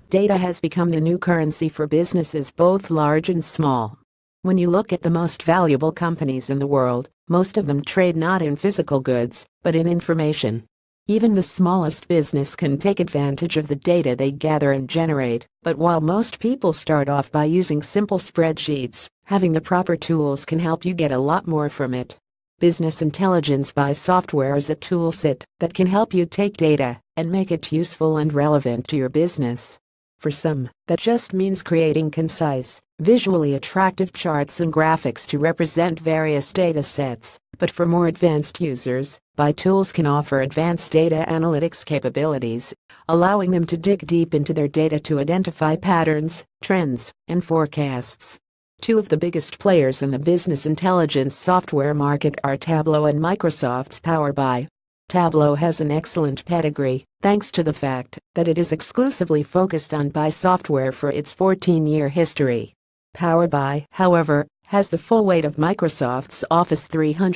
Data has become the new currency for businesses both large and small. When you look at the most valuable companies in the world, most of them trade not in physical goods, but in information. Even the smallest business can take advantage of the data they gather and generate, but while most people start off by using simple spreadsheets, having the proper tools can help you get a lot more from it. Business Intelligence by Software is a toolset that can help you take data and make it useful and relevant to your business. For some, that just means creating concise, visually attractive charts and graphics to represent various data sets, but for more advanced users, BuyTools can offer advanced data analytics capabilities, allowing them to dig deep into their data to identify patterns, trends, and forecasts. Two of the biggest players in the business intelligence software market are Tableau and Microsoft's Power BI. Tableau has an excellent pedigree, thanks to the fact that it is exclusively focused on BI software for its 14-year history. Power BI, however, has the full weight of Microsoft's Office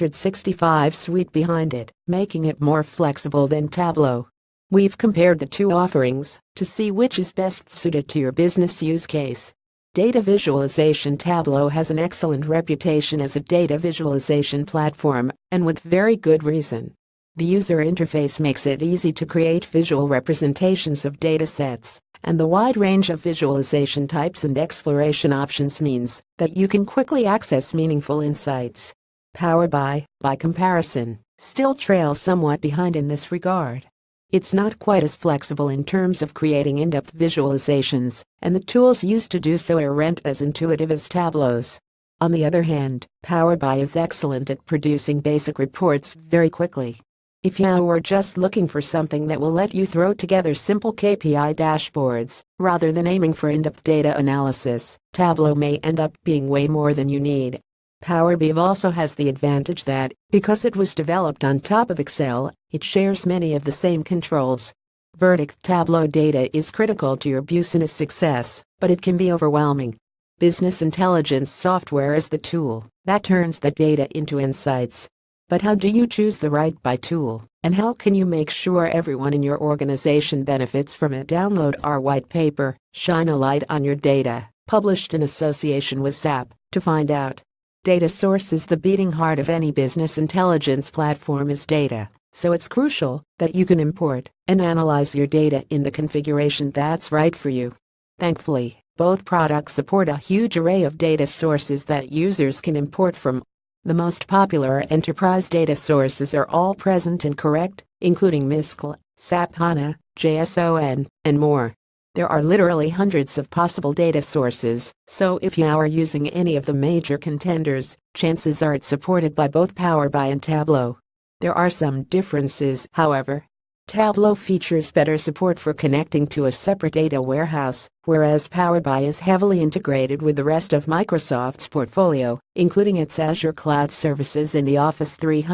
365 suite behind it, making it more flexible than Tableau. We've compared the two offerings to see which is best suited to your business use case. Data visualization. Tableau has an excellent reputation as a data visualization platform, and with very good reason. The user interface makes it easy to create visual representations of data sets, and the wide range of visualization types and exploration options means that you can quickly access meaningful insights. Power BI, by comparison, still trails somewhat behind in this regard. It's not quite as flexible in terms of creating in-depth visualizations, and the tools used to do so aren't as intuitive as Tableau's. On the other hand, Power BI is excellent at producing basic reports very quickly. If you are just looking for something that will let you throw together simple KPI dashboards, rather than aiming for in-depth data analysis, Tableau may end up being way more than you need. Power BI also has the advantage that, because it was developed on top of Excel, it shares many of the same controls. Verdict: Tableau data is critical to your business success, but it can be overwhelming. Business intelligence software is the tool that turns the data into insights. But how do you choose the right BI tool, and how can you make sure everyone in your organization benefits from it? Download our white paper, Shine a Light on Your Data, published in association with SAP, to find out. Data source is the beating heart of any business intelligence platform is data, so it's crucial that you can import and analyze your data in the configuration that's right for you. Thankfully, both products support a huge array of data sources that users can import from. The most popular enterprise data sources are all present and correct, including MySQL, SAP HANA, JSON, and more. There are literally hundreds of possible data sources, so if you are using any of the major contenders, chances are it's supported by both Power BI and Tableau. There are some differences, however. Tableau features better support for connecting to a separate data warehouse, whereas Power BI is heavily integrated with the rest of Microsoft's portfolio, including its Azure Cloud Services and the Office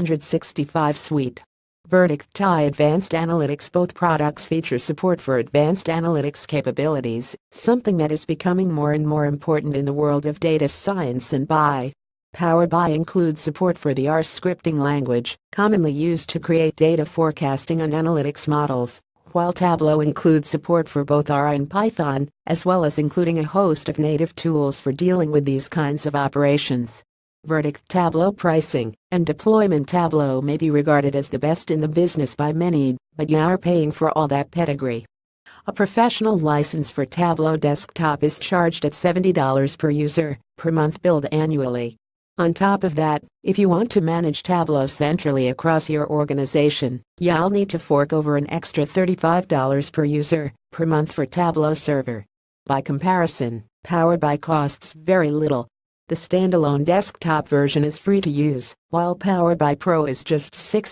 365 suite. Verdict: TI Advanced Analytics. Both products feature support for advanced analytics capabilities, something that is becoming more and more important in the world of data science and BI. Power BI includes support for the R scripting language, commonly used to create data forecasting and analytics models, while Tableau includes support for both R and Python, as well as including a host of native tools for dealing with these kinds of operations. Verdict: Tableau pricing and deployment. Tableau may be regarded as the best in the business by many, but you are paying for all that pedigree. A professional license for Tableau Desktop is charged at $70 per user, per month, billed annually. On top of that, if you want to manage Tableau centrally across your organization, you'll need to fork over an extra $35 per user, per month for Tableau Server. By comparison, Power BI costs very little. The standalone desktop version is free to use, while Power BI Pro is just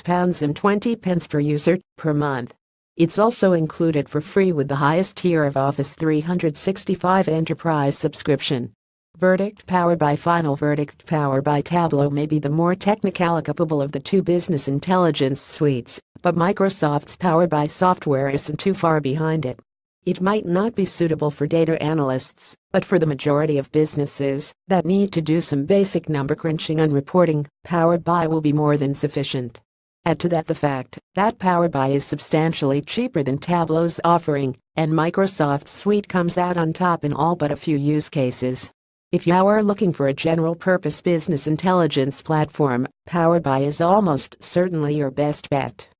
£6.20 per user, per month. It's also included for free with the highest tier of Office 365 Enterprise subscription. Verdict: Power BI. Final verdict: Power BI. Tableau may be the more technically capable of the two business intelligence suites, but Microsoft's Power BI software isn't too far behind it. It might not be suitable for data analysts, but for the majority of businesses that need to do some basic number crunching and reporting, Power BI will be more than sufficient. Add to that the fact that Power BI is substantially cheaper than Tableau's offering, and Microsoft's suite comes out on top in all but a few use cases. If you are looking for a general-purpose business intelligence platform, Power BI is almost certainly your best bet.